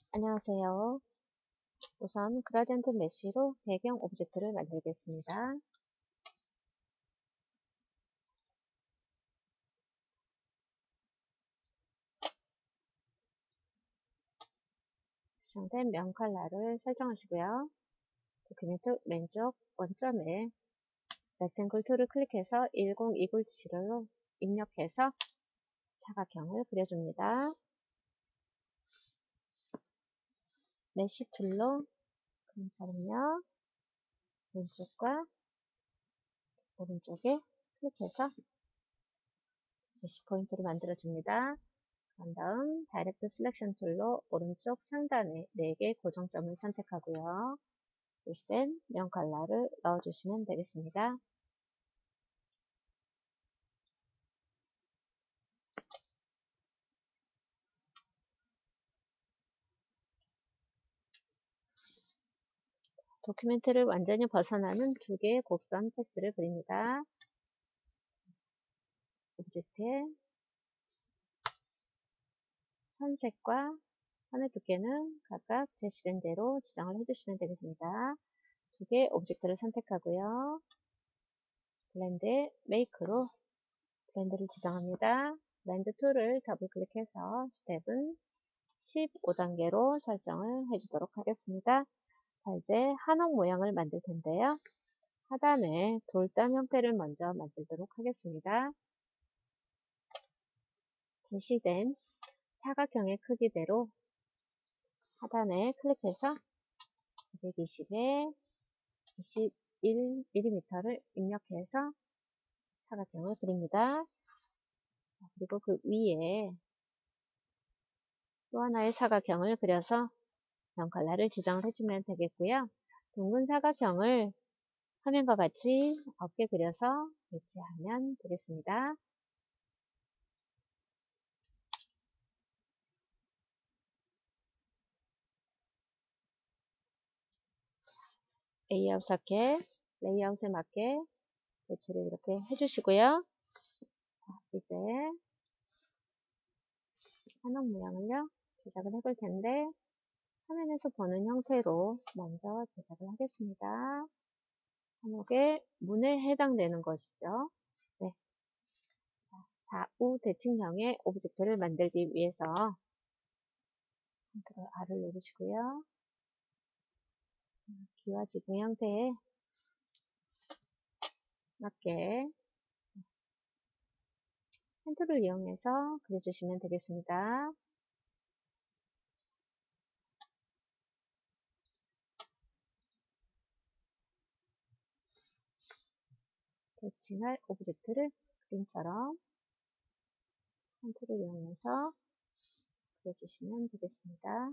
안녕하세요. 우선 그라디언트 메쉬로 배경 오브젝트를 만들겠습니다. 지정된 면 컬러를 설정하시고요. 도큐멘트 왼쪽 원점에 렉탱글 툴을 클릭해서 102977로 입력해서 사각형을 그려줍니다. 메쉬 툴로 그림처럼요. 왼쪽과 오른쪽에 클릭해서 메쉬 포인트를 만들어줍니다. 그런 다음 다이렉트 셀렉션 툴로 오른쪽 상단에 4개 고정점을 선택하고요. 쓸땐 면 컬러를 넣어주시면 되겠습니다. 도큐멘트를 완전히 벗어나는 2개의 곡선 패스를 그립니다. 오브젝트의 선색과 선의 두께는 각각 제시된 대로 지정을 해주시면 되겠습니다. 2개의 오브젝트를 선택하고요. 블렌드 메이크로 블렌드를 지정합니다. 블렌드 툴을 더블 클릭해서 스텝은 15단계로 설정을 해주도록 하겠습니다. 자, 이제 한옥 모양을 만들 텐데요. 하단에 돌담 형태를 먼저 만들도록 하겠습니다. 제시된 사각형의 크기대로 하단에 클릭해서 220에 21mm를 입력해서 사각형을 그립니다. 그리고 그 위에 또 하나의 사각형을 그려서 면 컬러를 지정을 해주면 되겠고요. 둥근 사각형을 화면과 같이 어깨 그려서 배치하면 되겠습니다. 레이아웃 사켓, 레이아웃에 맞게 배치를 이렇게 해주시고요. 자, 이제 한옥 모양을요, 제작을 해볼 텐데, 화면에서 보는 형태로 먼저 제작을 하겠습니다. 한옥의 문에 해당되는 것이죠. 네. 좌우 대칭형의 오브젝트를 만들기 위해서 컨트롤 R을 누르시고요. 기와 지붕 형태에 맞게 펜 툴을 이용해서 그려주시면 되겠습니다. 대칭할 오브젝트를 그림처럼 펜 툴을 이용해서 그려주시면 되겠습니다.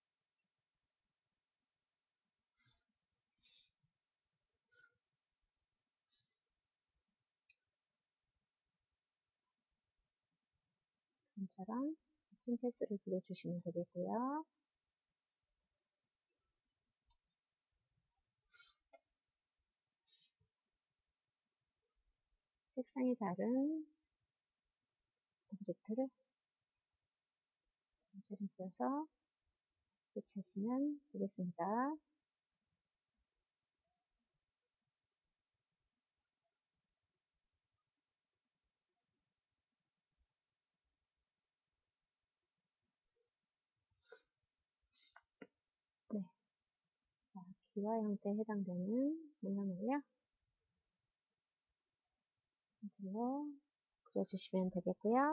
그림처럼 대칭 패스를 그려주시면 되겠고요. 색상이 다른 오브젝트를 검체를 껴서 배치하시면 되겠습니다. 네. 자, 기와 형태에 해당되는 모양을요, 이걸로 그려주시면 되겠고요.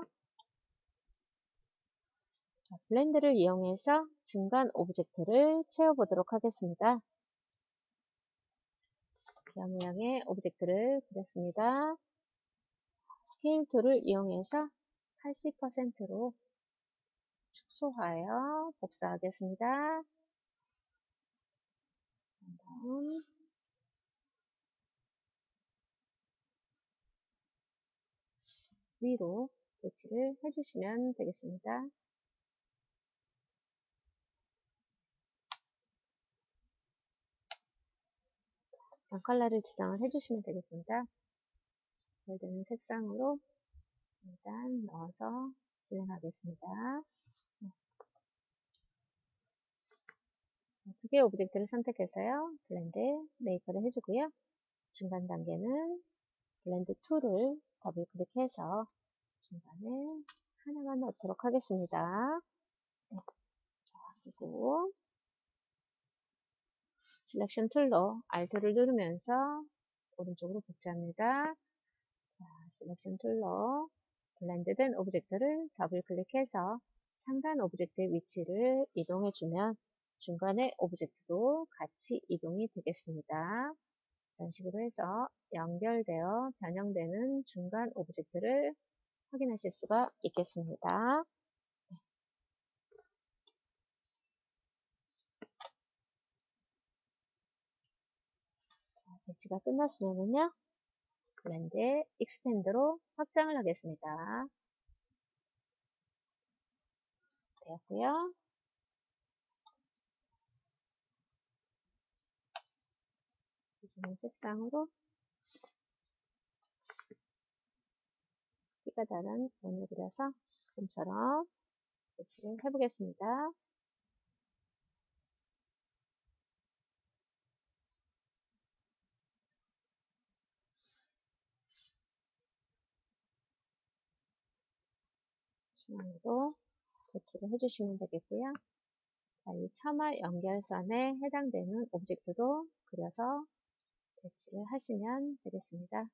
자, 블렌드를 이용해서 중간 오브젝트를 채워보도록 하겠습니다. 기와 모양의 오브젝트를 그렸습니다. 스케일 툴을 이용해서 80%로 축소하여 복사하겠습니다. 다음 위로 배치를 해주시면 되겠습니다. 컬러를 지정을 해주시면 되겠습니다. 잘 되는 색상으로 일단 넣어서 진행하겠습니다. 개의 오브젝트를 선택해서요. 블렌드 메이커를 해주고요. 중간 단계는 블렌드 툴을 더블 클릭해서 중간에 하나만 넣도록 하겠습니다. 네. 그리고 셀렉션 툴로 Alt를 누르면서 오른쪽으로 복제합니다. 자, 셀렉션 툴로 블렌드된 오브젝트를 더블 클릭해서 상단 오브젝트의 위치를 이동해주면 중간의 오브젝트도 같이 이동이 되겠습니다. 이런 식으로 해서 연결되어 변형되는 중간 오브젝트를 확인하실 수가 있겠습니다. 배치가 끝났으면요. 블렌드의 익스텐드로 확장을 하겠습니다. 되었고요. 이제는 색상으로 키가 다른 원을 그려서 지금처럼 배치를 해보겠습니다. 중앙으로 배치를 해주시면 되겠고요. 자, 이 처마 연결선에 해당되는 오브젝트도 그려서 배치를 하시면 되겠습니다.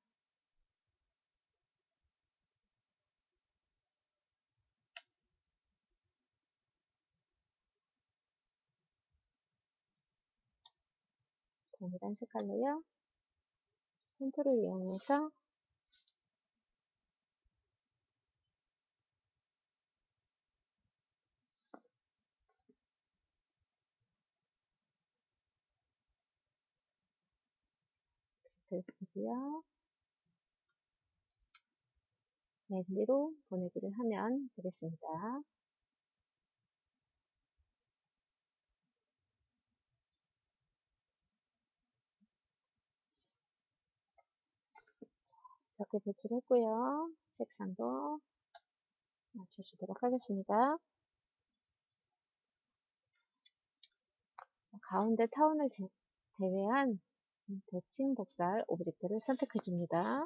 동일한 색깔로요. 펜툴을 이용해서 그리고요. 랜디로 보내기를 하면 되겠습니다. 이렇게 배치를 했고요. 색상도 맞춰주도록 하겠습니다. 가운데 타원을 제외한 대칭 복살 오브젝트를 선택해 줍니다.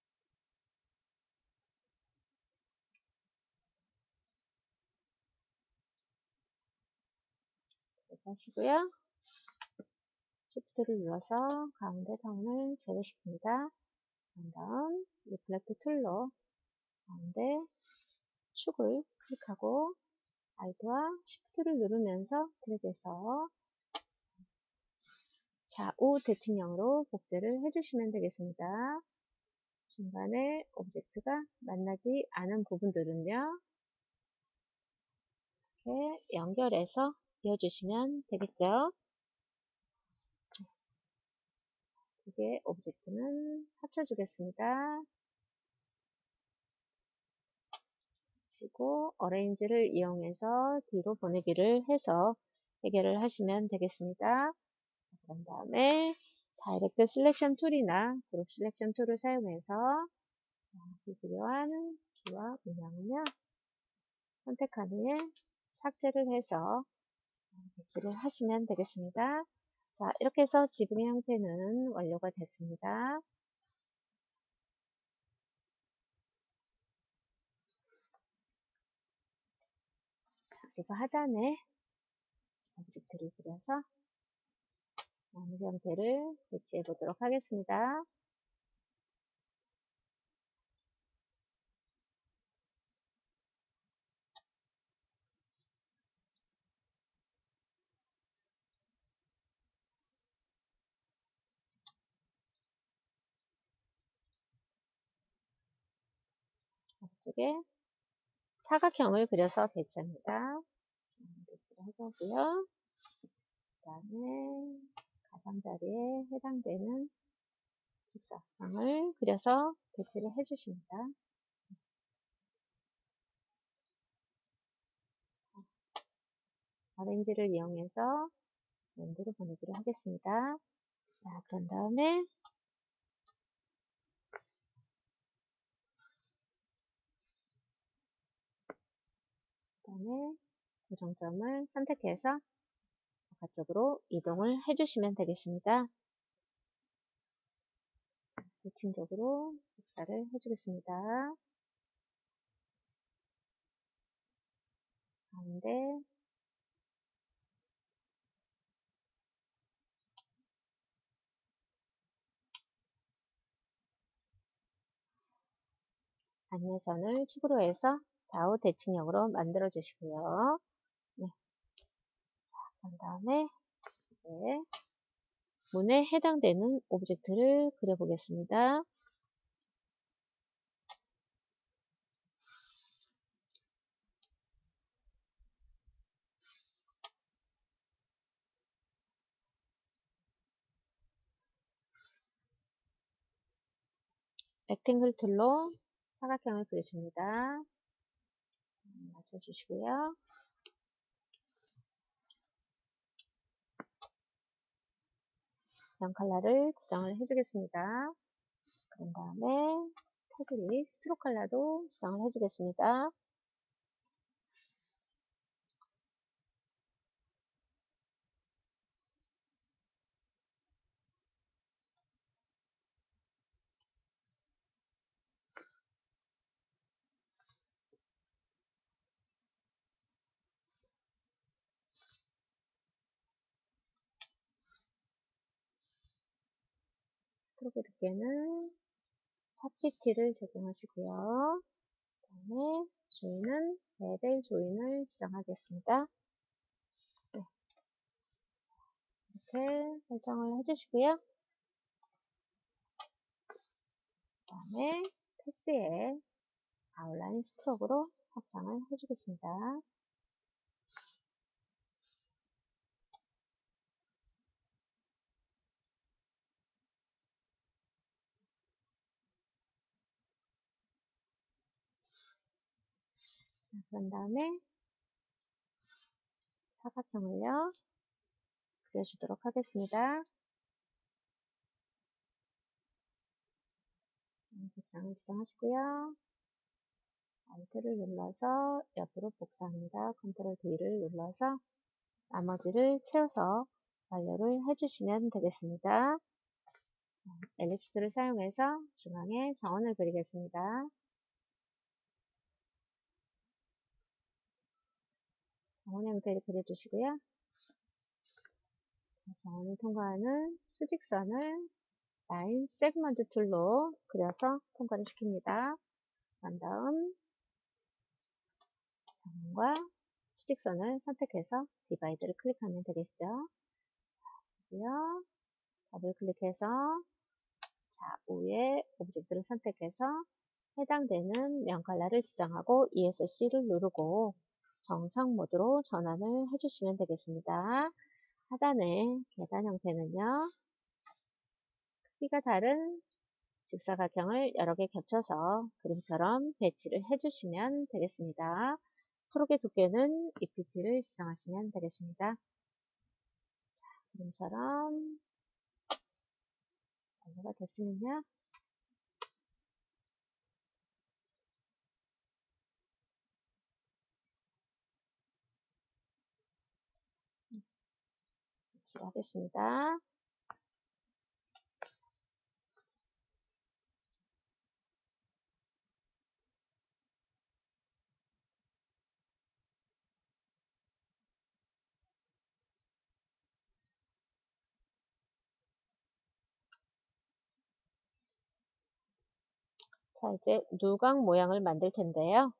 하시고요. Shift를 눌러서 가운데 타원을 제외시킵니다. 그런 다음 리플렉트 툴로 가운데 축을 클릭하고 Alt와 Shift를 누르면서 드래그해서 좌우 대칭형으로 복제를 해주시면 되겠습니다. 중간에 오브젝트가 만나지 않은 부분들은요. 이렇게 연결해서 이어주시면 되겠죠. 두 개의 오브젝트는 합쳐주겠습니다. 그리고 어레인지를 이용해서 뒤로 보내기를 해서 해결을 하시면 되겠습니다. 그런 다음에 다이렉트 셀렉션 툴이나 그룹 셀렉션 툴을 사용해서 필요한 키와 문양은요 선택한 후에 삭제를 해서 배치를 하시면 되겠습니다. 자, 이렇게 해서 지붕의 형태는 완료가 됐습니다. 그리고 하단에 오브젝트를 그려서 마무리 형태를 배치해 보도록 하겠습니다. 앞쪽에 사각형을 그려서 배치합니다. 배치를 해보고요. 그 다음에 가장자리에 해당되는 직사각형을 그려서 배치를 해주십니다. 어레인지를 이용해서 랜드로 보내기를 하겠습니다. 자, 그런 다음에 고정점을 선택해서 바깥쪽으로 이동을 해주시면 되겠습니다. 대칭적으로 복사를 해주겠습니다. 가운데 안내선을 축으로 해서 좌우 대칭형으로 만들어 주시고요. 네. 그 다음에 이제 문에 해당되는 오브젝트를 그려보겠습니다. 렉탱글 툴로 사각형을 그려줍니다. 맞춰주시고요. 면 컬러를 지정을 해주겠습니다. 그런 다음에 테두리 스트로크 컬러도 지정을 해주겠습니다. 스트로크 두께는 4pt를 적용하시고요. 그 다음에 조인은 레벨 조인을 지정하겠습니다. 네. 이렇게 설정을 해주시고요. 그 다음에 패스에 아웃라인 스트로크로 확장을 해주겠습니다. 자, 그런 다음에 사각형을요 그려주도록 하겠습니다. 색상을 지정하시고요. Alt를 눌러서 옆으로 복사합니다. 컨트롤 D를 눌러서 나머지를 채워서 완료를 해주시면 되겠습니다. 엘립스를 사용해서 중앙에 정원을 그리겠습니다. 정원 형태를 그려주시고요. 정원을 통과하는 수직선을 라인 세그먼트 툴로 그려서 통과를 시킵니다. 그 다음 정원과 수직선을 선택해서 디바이드를 클릭하면 되겠죠. 그리고요. 더블 클릭해서 좌우에 오브젝트를 선택해서 해당되는 면 컬러를 지정하고 ESC를 누르고 정상 모드로 전환을 해주시면 되겠습니다. 하단의 계단 형태는요. 크기가 다른 직사각형을 여러 개 겹쳐서 그림처럼 배치를 해주시면 되겠습니다. 스트로크의 두께는 EPT를 지정하시면 되겠습니다. 자, 그림처럼 완료가 됐으면요. 배치하겠습니다. 자, 이제 누각 모양을 만들 텐데요.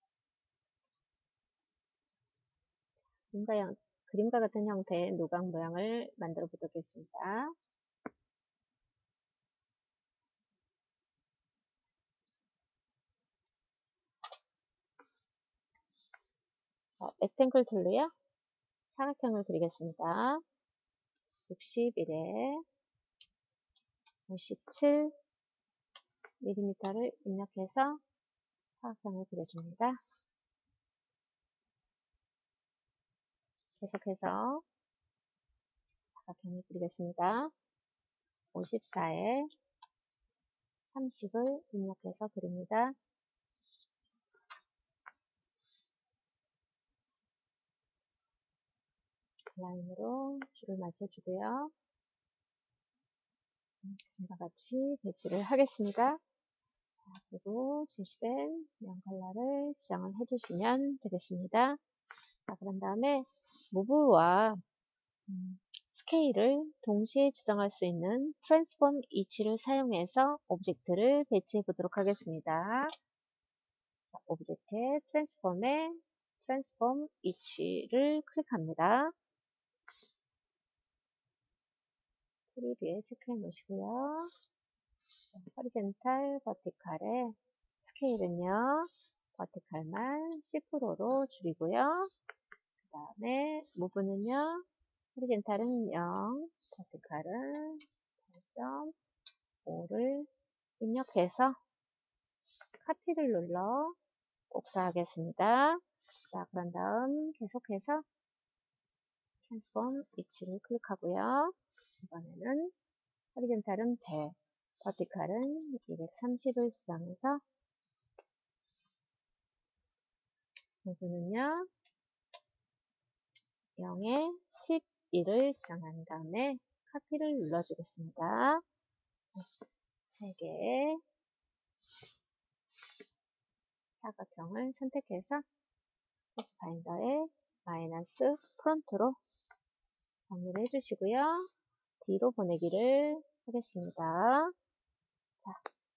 그림과 같은 형태의 누각 모양을 만들어 보겠습니다. 자, 렉탱글 툴로요. 사각형을 그리겠습니다. 61에 57mm를 입력해서 사각형을 그려줍니다. 계속해서 사각형을 그리겠습니다. 54에 30을 입력해서 그립니다. 라인으로 줄을 맞춰주고요. 이와 같이 배치를 하겠습니다. 자, 그리고 제시된 면 컬러를 지정을 해주시면 되겠습니다. 자, 그런 다음에 무브와 스케일을 동시에 지정할 수 있는 트랜스폼 이치를 사용해서 오브젝트를 배치해 보도록 하겠습니다. 자, 오브젝트의 트랜스폼에 트랜스폼 이치를 클릭합니다. 프리뷰에 체크해 놓으시고요. 호리젠탈, 버티칼의 스케일은요, 버티칼만 10%로 줄이고요. 그 다음에 무브는요, 호리젠탈은 0, 버티칼은 8.5를 입력해서 카피를 눌러 복사하겠습니다. 자, 그런 다음 계속해서 트랜스폼 위치를 클릭하고요. 이번에는 호리젠탈은 100, 버티칼은 230을 지정해서 무브는요 0에 11을 지정한 다음에 카피를 눌러주겠습니다. 3개의 사각형을 선택해서 패스파인더에 마이너스 프론트로 정리를 해주시고요. 뒤로 보내기를 하겠습니다. 자,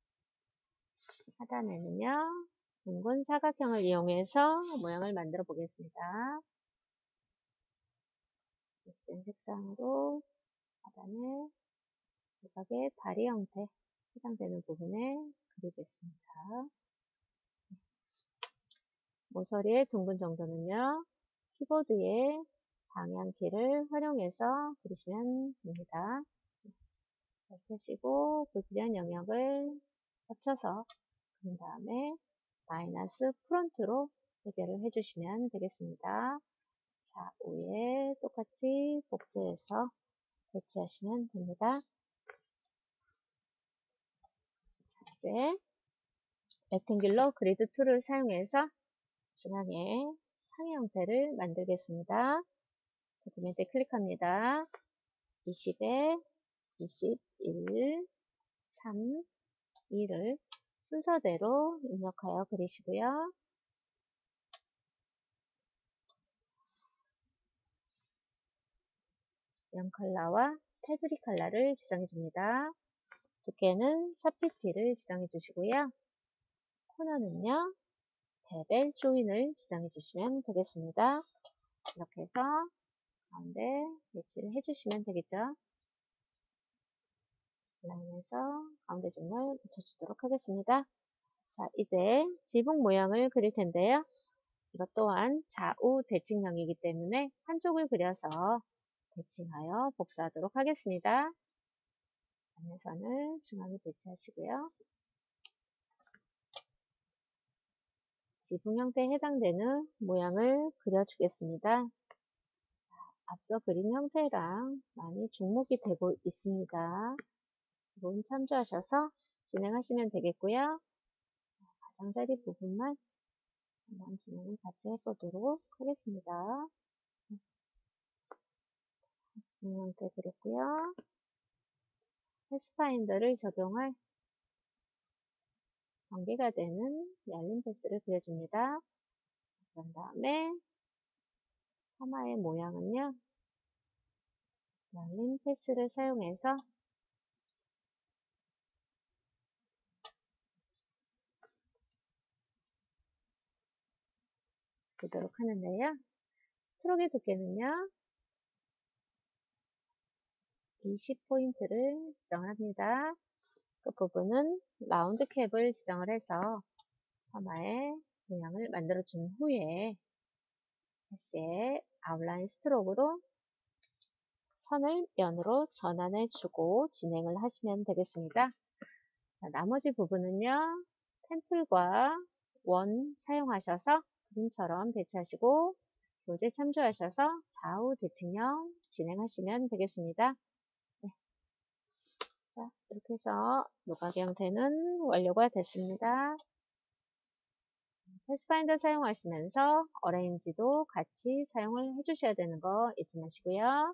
하단에는요, 둥근 사각형을 이용해서 모양을 만들어 보겠습니다. 제시된 색상으로 하단에 조각의 다리 형태 해당되는 부분에 그리겠습니다. 모서리의 둥근 정도는요, 키보드의 방향키를 활용해서 그리시면 됩니다. 이렇게 하시고 불필요한 영역을 합쳐서 그린 다음에 마이너스 프론트로 해결을 해주시면 되겠습니다. 자, 위에 똑같이 복제해서 배치하시면 됩니다. 자, 이제 렉탱귤러 그리드 툴을 사용해서 중앙에 상의 형태를 만들겠습니다. 도큐멘트에 클릭합니다. 20에 21, 3, 2를 순서대로 입력하여 그리시고요. 면 컬러와 테두리 컬러를 지정해 줍니다. 두께는 4pt를 지정해 주시고요. 코너는요, 베벨 조인을 지정해 주시면 되겠습니다. 이렇게 해서 가운데 배치를 해 주시면 되겠죠. 라인에서 가운데 점을 붙여주도록 하겠습니다. 자, 이제 지붕 모양을 그릴 텐데요. 이것 또한 좌우 대칭형이기 때문에 한쪽을 그려서 대칭하여 복사하도록 하겠습니다. 안내선을 중앙에 배치하시고요. 지붕 형태에 해당되는 모양을 그려주겠습니다. 자, 앞서 그린 형태랑 많이 중복이 되고 있습니다. 부분 참조하셔서 진행하시면 되겠고요. 가장자리 부분만 한번 진행을 같이 해보도록 하겠습니다. 진행 형태 그렸고요. 패스파인더를 적용할 경계가 되는 열린 패스를 그려줍니다. 그런 다음에 처마의 모양은요, 열린 패스를 사용해서 보도록 하는데요. 스트로크의 두께는요, 20포인트를 지정합니다. 그 부분은 라운드 캡을 지정을 해서 처마의 모양을 만들어 준 후에 패스의 아웃라인 스트로크로 선을 면으로 전환해 주고 진행을 하시면 되겠습니다. 자, 나머지 부분은요, 펜툴과 원 사용하셔서 그림처럼 배치하시고 교재 참조하셔서 좌우 대칭형 진행하시면 되겠습니다. 네. 자, 이렇게 해서 노각의 형태는 완료가 됐습니다. 패스파인더 사용하시면서 어레인지도 같이 사용을 해주셔야 되는 거 잊지 마시고요.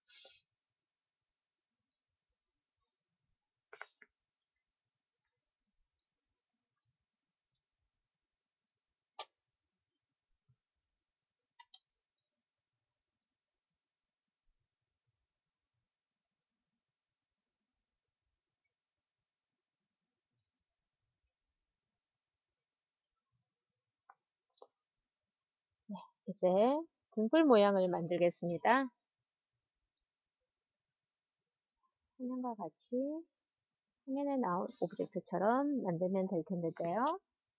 이제 등불 모양을 만들겠습니다. 화면과 같이 화면에 나온 오브젝트처럼 만들면 될 텐데요.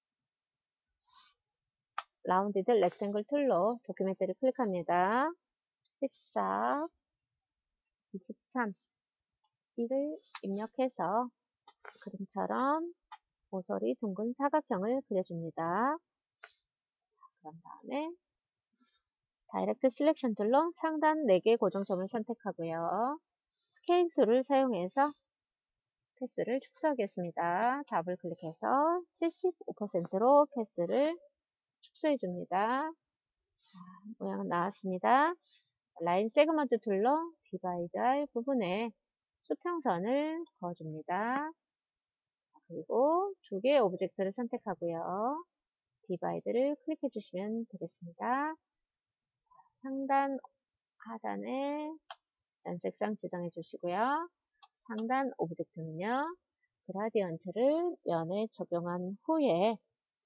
라운디드 렉탱글 툴로 도큐멘트를 클릭합니다. 14, 23, 1을 입력해서 그림처럼 모서리 둥근 사각형을 그려줍니다. 그런 다음에 다이렉트 셀렉션 툴로 상단 4개 고정점을 선택하고요. 스케일 수를 사용해서 패스를 축소하겠습니다. 더블 클릭해서 75%로 패스를 축소해 줍니다. 모양은 나왔습니다. 라인 세그먼트 툴로 디바이드 할 부분에 수평선을 그어줍니다. 그리고 두 개의 오브젝트를 선택하고요. 디바이드를 클릭해 주시면 되겠습니다. 상단 하단에 연색상 지정해 주시고요. 상단 오브젝트는요. 그라디언트를 면에 적용한 후에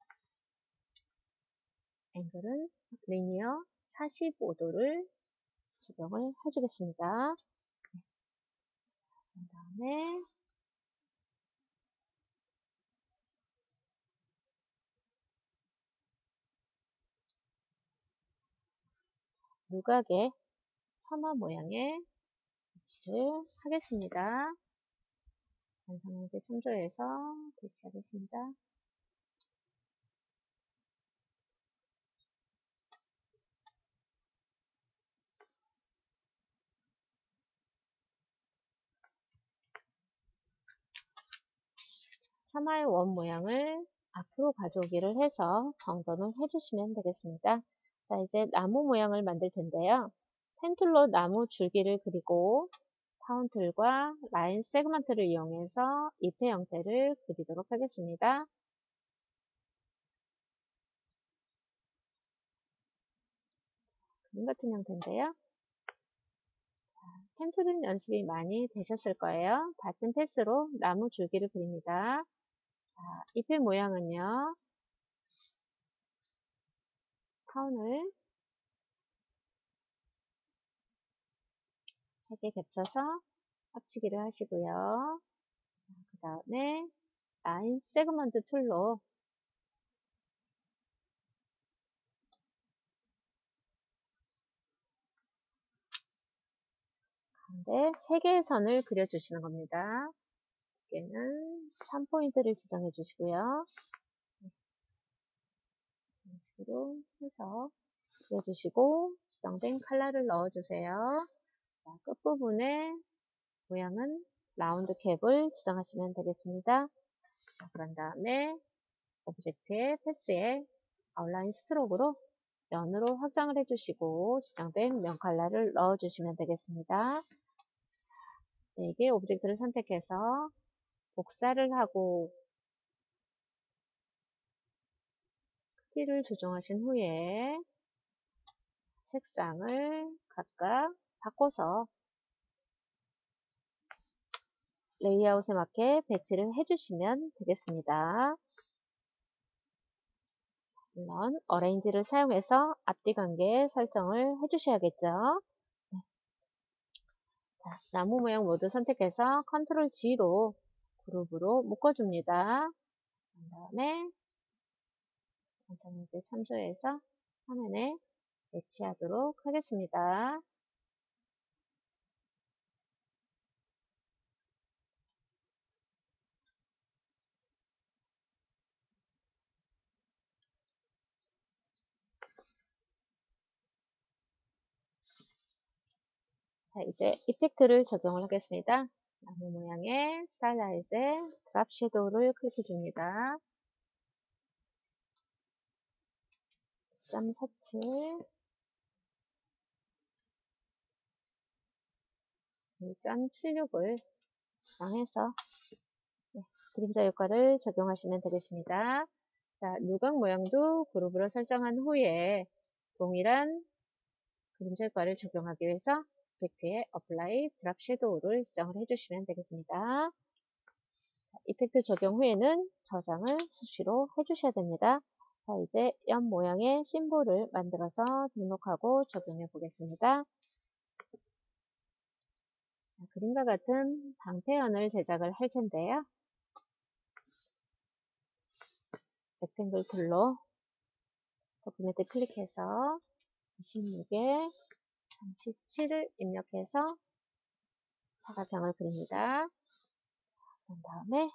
앵글은 리니어 45도를 적용을 해주겠습니다. 그 다음에 누각의 처마 모양의 배치를 하겠습니다. 완성하게 참조해서 배치하겠습니다. 처마의 원 모양을 앞으로 가져오기를 해서 정돈을 해주시면 되겠습니다. 자, 이제 나무 모양을 만들 텐데요. 펜툴로 나무 줄기를 그리고 파운틀과 라인 세그먼트를 이용해서 잎의 형태를 그리도록 하겠습니다. 그림 같은 형태인데요. 펜툴은 연습이 많이 되셨을 거예요. 닫힌 패스로 나무 줄기를 그립니다. 자, 잎의 모양은요. 파운을 3개 겹쳐서 합치기를 하시고요. 그 다음에 라인 세그먼트 툴로 가운데 3개의 선을 그려주시는 겁니다. 두께는 3포인트를 지정해 주시고요. 이런 식으로 해서 그려주시고 지정된 컬러를 넣어주세요. 자, 끝부분에 모양은 라운드 캡을 지정하시면 되겠습니다. 자, 그런 다음에 오브젝트의 패스에 아웃라인 스트로크로 면으로 확장을 해주시고 지정된 면 컬러를 넣어주시면 되겠습니다. 4개의 오브젝트를 선택해서 복사를 하고 크기를 조정하신 후에 색상을 각각 바꿔서 레이아웃에 맞게 배치를 해주시면 되겠습니다. 물론 어레인지를 사용해서 앞뒤 관계 설정을 해주셔야겠죠. 네. 자, 나무 모양 모두 선택해서 컨트롤 G로 그룹으로 묶어줍니다. 그 다음에 완성할 때 참조해서 화면에 배치하도록 하겠습니다. 자, 이제 이펙트를 적용을 하겠습니다. 나무 모양의 스타일라이즈에 드랍 섀도우를 클릭해 줍니다. 2.47, 2.76을 사용해서 그림자 효과를 적용하시면 되겠습니다. 자, 누각 모양도 그룹으로 설정한 후에 동일한 그림자 효과를 적용하기 위해서 이펙트에 Apply Drop Shadow를 지정을 해주시면 되겠습니다. 자, 이펙트 적용 후에는 저장을 수시로 해주셔야 됩니다. 자, 이제 연 모양의 심볼을 만들어서 등록하고 적용해 보겠습니다. 자, 그림과 같은 방패연을 제작을 할 텐데요. 렉탱글 툴로 도큐멘트 클릭해서 26에 37을 입력해서 사각형을 그립니다. 그런 다음에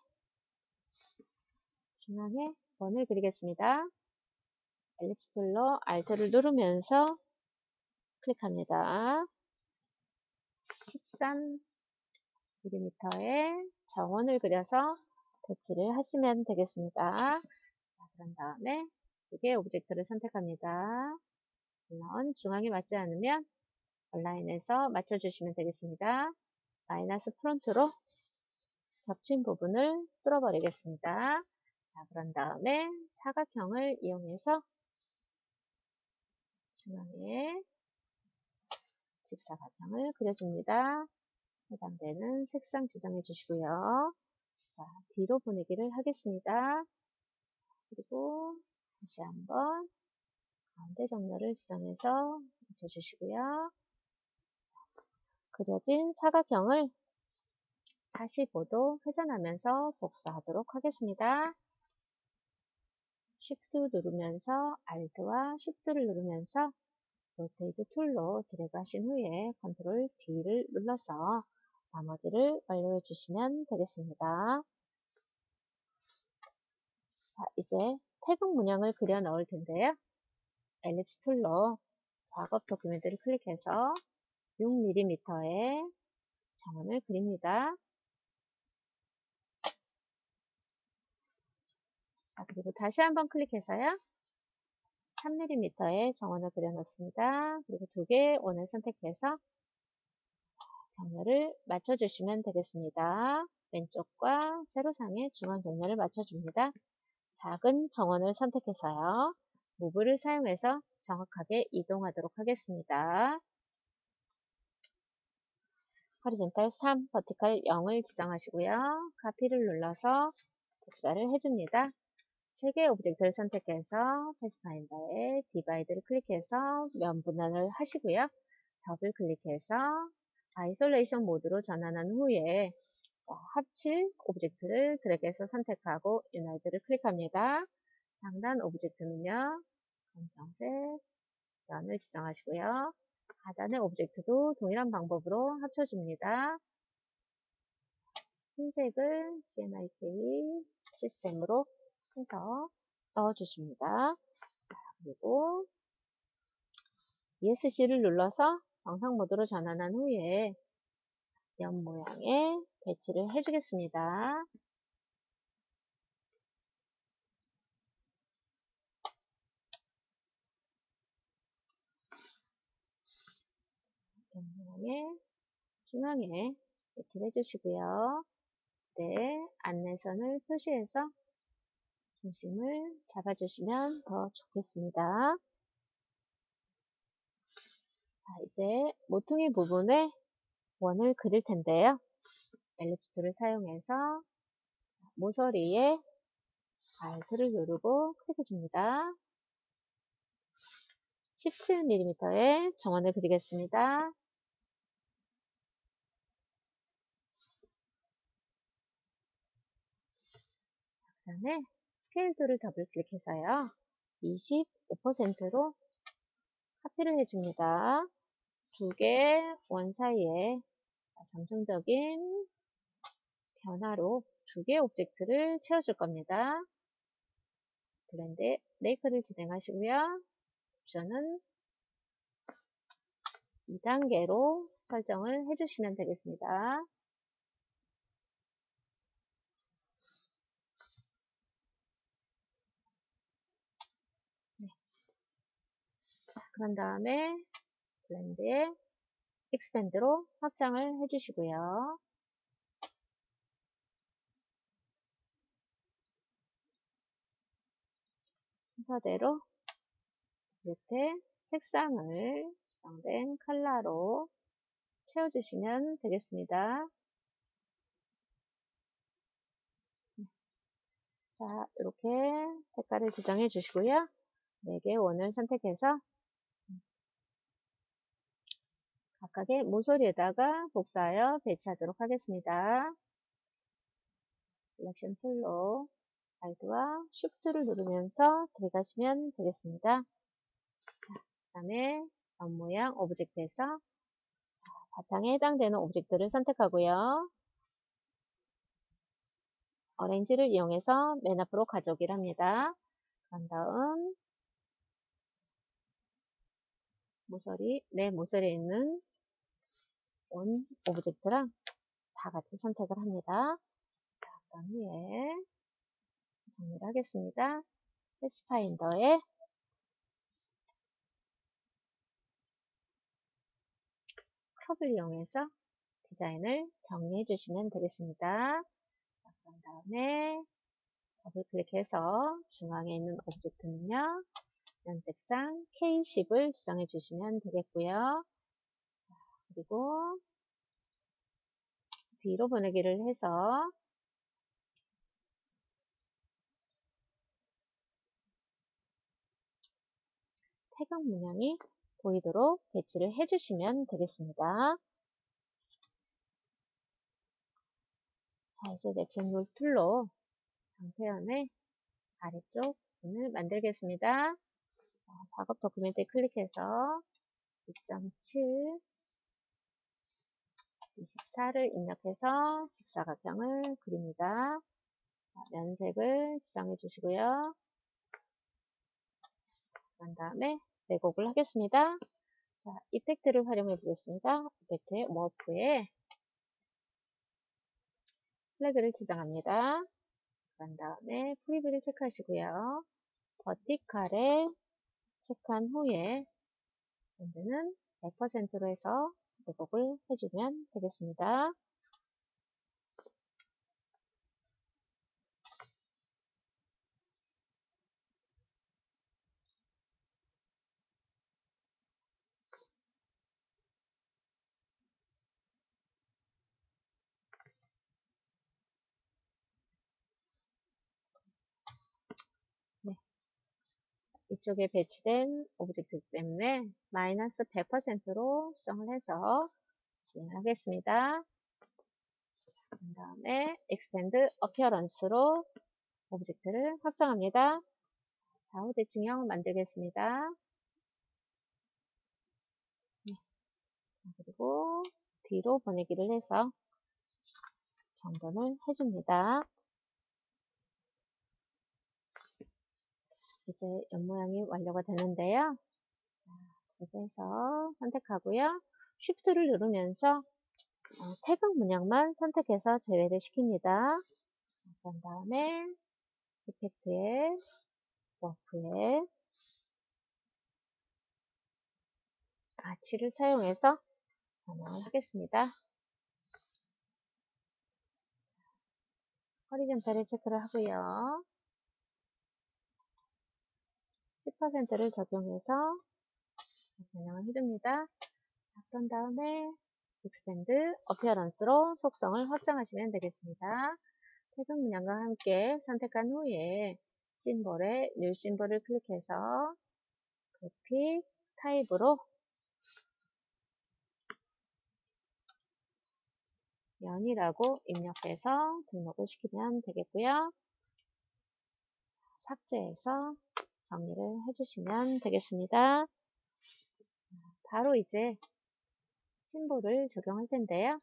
중앙에 원을 그리겠습니다. 엘립스 툴로 Alt를 누르면서 클릭합니다. 13mm의 정원을 그려서 배치를 하시면 되겠습니다. 자, 그런 다음에 두 개의 오브젝트를 선택합니다. 물론 중앙에 맞지 않으면 온라인에서 맞춰주시면 되겠습니다. 마이너스 프론트로 겹친 부분을 뚫어버리겠습니다. 자, 그런 다음에 사각형을 이용해서 중앙에 직사각형을 그려줍니다. 해당되는 색상 지정해 주시고요. 자, 뒤로 보내기를 하겠습니다. 그리고 다시 한번 가운데 정렬을 지정해서 맞춰주시고요. 그려진 사각형을 45도 회전하면서 복사하도록 하겠습니다. Shift 누르면서 Alt와 Shift를 누르면서 로테이트 툴로 드래그 하신 후에 Ctrl D를 눌러서 나머지를 완료해 주시면 되겠습니다. 자, 이제 태극 문양을 그려 넣을 텐데요. 엘립스 툴로 작업 도큐멘트를 클릭해서 6mm의 정원을 그립니다. 자, 그리고 다시 한번 클릭해서요. 3mm의 정원을 그려 넣습니다. 그리고 두 개의 원을 선택해서 정렬을 맞춰주시면 되겠습니다. 왼쪽과 세로상의 중앙 정렬을 맞춰줍니다. 작은 정원을 선택해서요. 무브를 사용해서 정확하게 이동하도록 하겠습니다. 호리젠탈 3, 버티컬 0을 지정하시고요. 카피를 눌러서 복사를 해줍니다. 3개의 오브젝트를 선택해서 패스파인더에 디바이드를 클릭해서 면 분할을 하시고요. 더블 클릭해서 아이솔레이션 모드로 전환한 후에 합칠 오브젝트를 드래그해서 선택하고 유나이트를 클릭합니다. 상단 오브젝트는요. 검정색 면을 지정하시고요. 하단의 오브젝트도 동일한 방법으로 합쳐줍니다. 흰색을 CMYK 시스템으로 해서 넣어주십니다. 그리고 ESC를 눌러서 정상 모드로 전환한 후에 연 모양에 배치를 해주겠습니다. 연 모양의 중앙에 배치를 해주시고요. 네, 안내선을 표시해서 중심을 잡아주시면 더 좋겠습니다. 자, 이제 모퉁이 부분에 원을 그릴 텐데요. 엘립스 툴을 사용해서 모서리에 Alt를 누르고 클릭해줍니다. 17mm의 정원을 그리겠습니다. 그 다음에 스케일 툴을 더블 클릭해서요. 25%로 카피를 해줍니다. 두 개 원 사이에 점성적인 변화로 두 개의 오브젝트를 채워줄 겁니다. 블렌드 메이크를 진행하시고요. 옵션은 2단계로 설정을 해주시면 되겠습니다. 네. 그런 다음에 블렌드에 익스펜드로 확장을 해주시고요. 순서대로 오브젝트의 색상을 지정된 컬러로 채워주시면 되겠습니다. 자, 이렇게 색깔을 지정해 주시고요. 4개의 원을 선택해서 각각의 모서리에다가 복사하여 배치하도록 하겠습니다. 셀렉션 툴로 Alt와 Shift를 누르면서 들어가시면 되겠습니다. 그 다음에 원 모양 오브젝트에서 바탕에 해당되는 오브젝트를 선택하고요. 어레인지를 이용해서 맨 앞으로 가져오기를 합니다. 그런 다음 내 모서리에 있는 원 오브젝트랑 다 같이 선택을 합니다. 그런 후에 정리를 하겠습니다. 패스파인더에 크롭을 이용해서 디자인을 정리해 주시면 되겠습니다. 그런 다음에 더블 클릭해서 중앙에 있는 오브젝트는요, 면적상 K10을 지정해 주시면 되겠고요. 그리고 뒤로 보내기를 해서 태극 문양이 보이도록 배치를 해주시면 되겠습니다. 자, 이제 넥슨룰 툴로 방패연의 아래쪽 부분을 만들겠습니다. 자, 작업 도큐멘트에 클릭해서 2.7, 24를 입력해서 직사각형을 그립니다. 자, 면색을 지정해 주시고요. 그런 다음에 왜곡을 하겠습니다. 자, 이펙트를 활용해 보겠습니다. 이펙트의 워프에 플래그를 지정합니다. 그런 다음에 프리뷰를 체크하시고요. 버티칼에 체크한 후에 밴드는 100%로 해서 왜곡을 해주면 되겠습니다. 네, 이쪽에 배치된 오브젝트 때문에 마이너스 100%로 수정을 해서 진행하겠습니다. 그 다음에 Expand Appearance로 오브젝트를 확장합니다. 좌우 대칭형 만들겠습니다. 네, 그리고 뒤로 보내기를 해서 정돈을 해줍니다. 이제 옆모양이 완료가 되는데요. 자, 그렇게 해서 선택하고요. Shift를 누르면서 태극 문양만 선택해서 제외를 시킵니다. 그런 다음에 이펙트에 워프에 아치를 사용해서 변형을 하겠습니다. 허리젠탈을 체크를 하고요. 10%를 적용해서 변형을 해줍니다. 그런 다음에 Expand Appearance로 속성을 확장하시면 되겠습니다. 태극 문양과 함께 선택한 후에 심볼에 New 심볼을 클릭해서 그래픽 타입으로 연이라고 입력해서 등록을 시키면 되겠고요. 삭제해서 정리를 해주시면 되겠습니다. 바로 이제 심볼을 적용할 텐데요.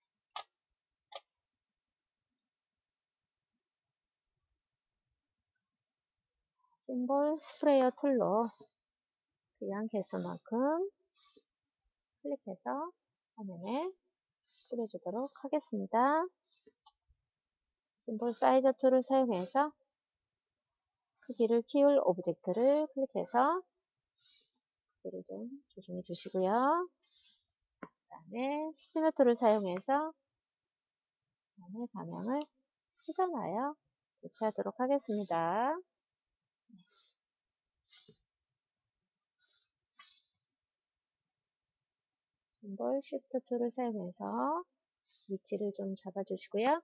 심볼 스프레이어 툴로 필요한 개수만큼 클릭해서 화면에 뿌려주도록 하겠습니다. 심볼 사이즈 툴을 사용해서 크기를 키울 오브젝트를 클릭해서 두께를 좀 조정해 주시고요. 그 다음에 스피너툴을 사용해서 원의 방향을 수정하여 교체하도록 하겠습니다. 싱글 쉬프트 툴을 사용해서 위치를 좀 잡아주시고요.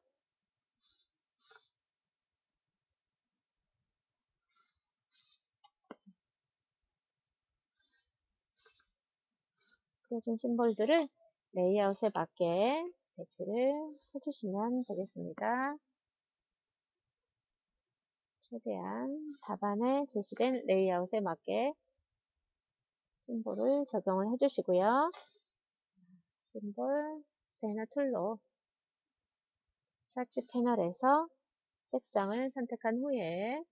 그려준 심볼들을 레이아웃에 맞게 배치를 해주시면 되겠습니다. 최대한 답안에 제시된 레이아웃에 맞게 심볼을 적용을 해주시고요. 심볼 스테이너 툴로 서치 패널에서 색상을 선택한 후에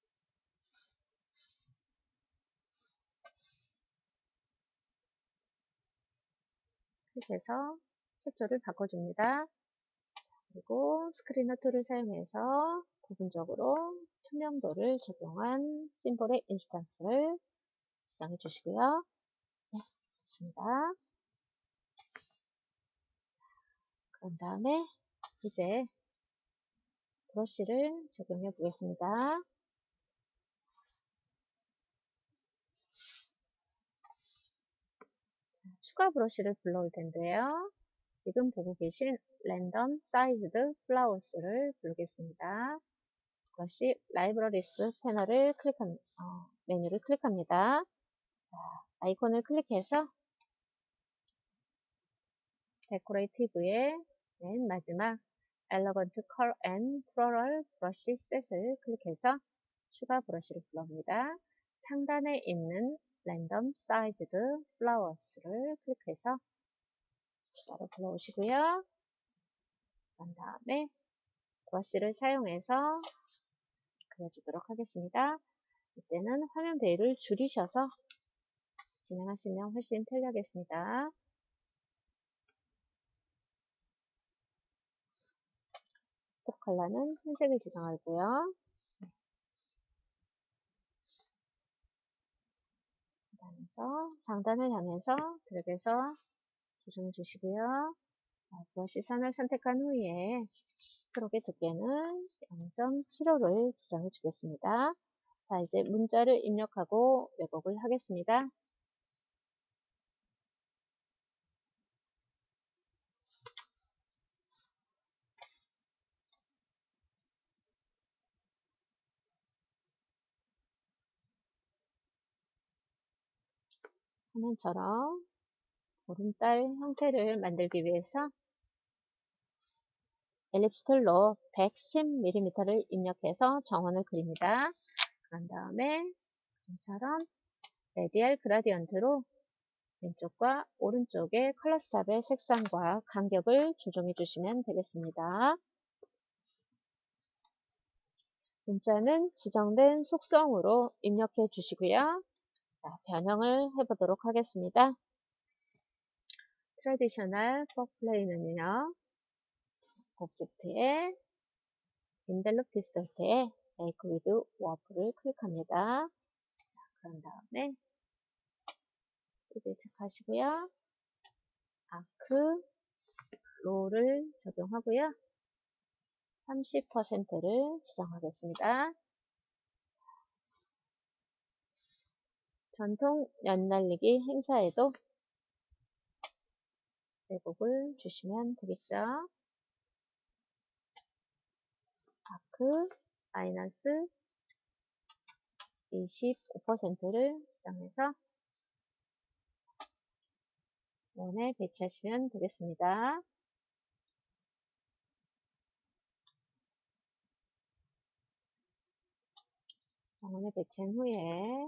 클릭해서 색조를 바꿔줍니다. 그리고 스크리너 툴을 사용해서 부분적으로 투명도를 적용한 심볼의 인스턴스를 지정해 주시고요. 네, 좋습니다. 그런 다음에 이제 브러쉬를 적용해 보겠습니다. 추가 브러쉬를 불러올 텐데요. 지금 보고 계신 랜덤 사이즈드 플라워스를 부르겠습니다. 브러쉬 라이브러리스 패널을 메뉴를 클릭합니다. 자, 아이콘을 클릭해서 데코레이티브의 맨 마지막 엘러건트 컬 앤 플로럴 브러쉬 셋을 클릭해서 추가 브러쉬를 불러옵니다. 상단에 있는 랜덤 사이즈드 플라워스를 클릭해서 추가로 불러오시고요. 그런 다음에 브러쉬를 사용해서 그려주도록 하겠습니다. 이때는 화면 배율을 줄이셔서 진행하시면 훨씬 편리하겠습니다. 스토브 컬러는 흰색을 지정하고요. 그다음에서 상단을 향해서 드래그해서 조정해 주시고요. 자, 브러쉬 선을 선택한 후에 스트로크의 두께는 0.75를 지정해 주겠습니다. 자, 이제 문자를 입력하고 왜곡을 하겠습니다. 화면처럼 보름달 형태를 만들기 위해서 엘립스 툴로 110mm를 입력해서 정원을 그립니다. 그런 다음에 이처럼 레디얼 그라디언트로 왼쪽과 오른쪽의 컬러 스탑의 색상과 간격을 조정해 주시면 되겠습니다. 문자는 지정된 속성으로 입력해 주시고요. 자, 변형을 해보도록 하겠습니다. 트래디셔널 포플레이는요, 오브젝트에 인벨롭 디스tort에 Make with Warp를 클릭합니다. 그런 다음에 체크하시고요. 아크 롤을 적용하고요. 30%를 지정하겠습니다. 전통 연날리기 행사에도 왜곡을 주시면 되겠죠. 아크 마이너스 25%를 지정해서 원에 배치하시면 되겠습니다. 원에 배치한 후에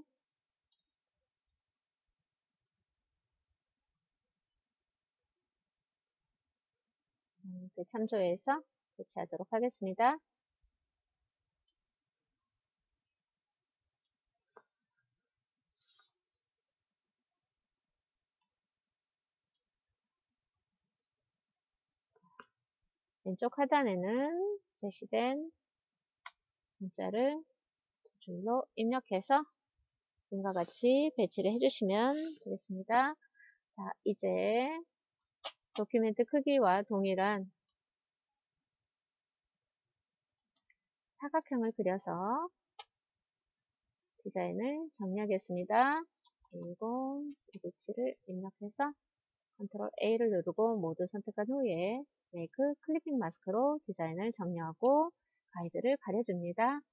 참조해서 배치하도록 하겠습니다. 왼쪽 하단에는 제시된 문자를 두 줄로 입력해서 그림과 같이 배치를 해주시면 되겠습니다. 자, 이제 도큐멘트 크기와 동일한 사각형을 그려서 디자인을 정리하겠습니다. 10, 297을 입력해서 컨트롤 A를 누르고 모두 선택한 후에 메이크 클리핑 마스크로 디자인을 정리하고 가이드를 가려줍니다.